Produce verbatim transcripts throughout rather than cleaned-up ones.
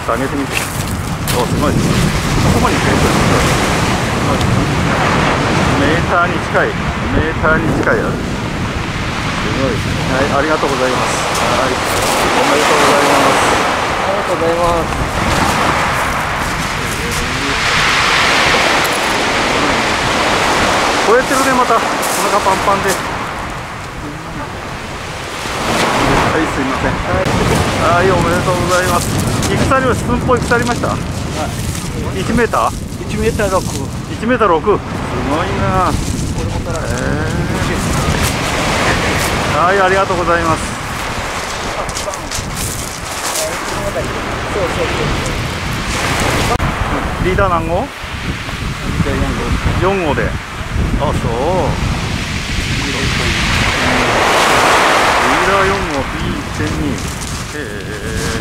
と上げてみて。お、すごい。ここまで行ってる。メーターに近い。メーターに近いやつ。すごい。はい、ありがとうございます。はい、おめでとうございます。 ありがとうございます。 超えてるね、また。お腹パンパンで。はい、すいません。はい、おめでとうございます。いくつあります？スプーンっぽいくつありました？はい。いちメーター？ いちメーターろく。 いちメーターろく。すごいな。 これもたら。 えー、はい、ありがとうございます。 そうそうそう。 リーダー何号？よん号で。あ、そう。リーダーよん号 ビーいってんに。へえ。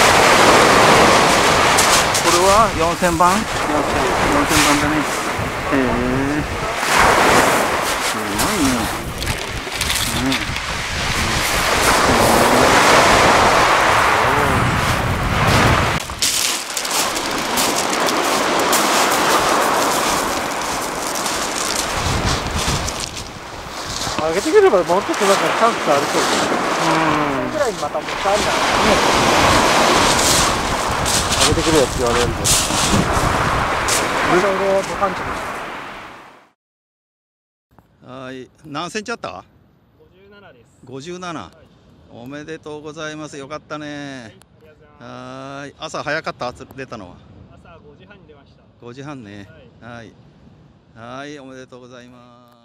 これはよんせんばん？ よんせんばんだね。へえ。すごいね。うん。 上げてくればもうちょっとなんかチャンスありそうですね。うん。ぐらいにまたもう変わるんだね。上げてくれよって言われるんで。ちょうど土管地です。 はい、何センチあった？ ごじゅうななです。 ごじゅうなな。 はい、 おめでとうございます。よかったね。 はい、 はい、朝早かった？出たのは。 朝ごじはんに出ました。 ごじはんね。 はい。 はい、はい、おめでとうございます。